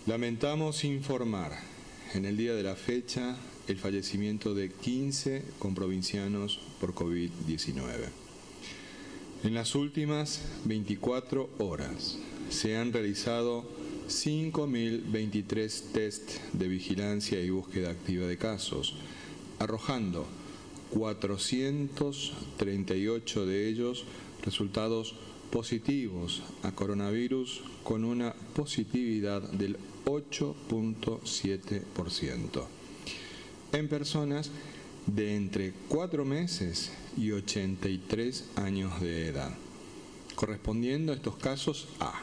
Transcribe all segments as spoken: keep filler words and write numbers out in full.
Lamentamos informar en el día de la fecha el fallecimiento de quince comprovincianos por COVID diecinueve. En las últimas veinticuatro horas se han realizado cinco mil veintitrés test de vigilancia y búsqueda activa de casos, arrojando cuatrocientos treinta y ocho de ellos resultados positivos a coronavirus con una positividad del ocho punto siete por ciento en personas de entre cuatro meses y ochenta y tres años de edad, correspondiendo a estos casos a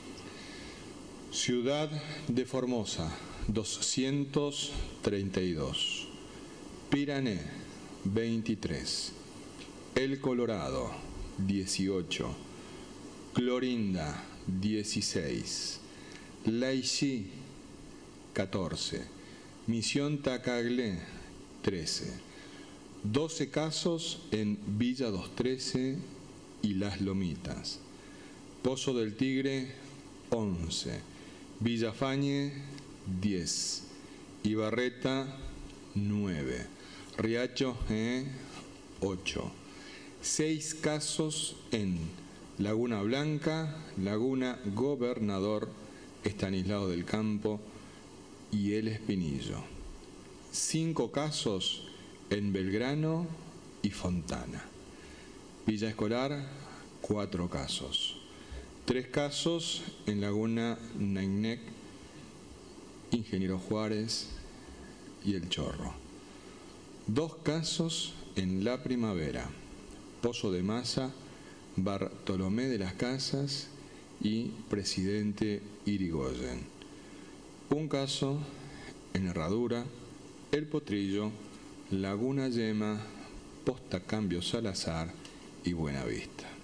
Ciudad de Formosa, doscientos treinta y dos, Pirané, veintitrés, El Colorado, dieciocho, Clorinda, dieciséis, Laicí, catorce, Misión Tacaglé, trece, doce casos en Villa doscientos trece y Las Lomitas, Pozo del Tigre, once, Villafañe, diez, Ibarreta, nueve, Riacho, eh, ocho, seis casos en Laguna Blanca, Laguna Gobernador Estanislao del Campo y El Espinillo. Cinco casos en Belgrano y Fontana. Villa Escolar, cuatro casos. Tres casos en Laguna Nainec, Ingeniero Juárez y El Chorro. Dos casos en La Primavera, Pozo de Masa, Bartolomé de las Casas y Presidente Irigoyen. Un caso en Herradura, El Potrillo, Laguna Yema, Posta Cambio Salazar y Buenavista.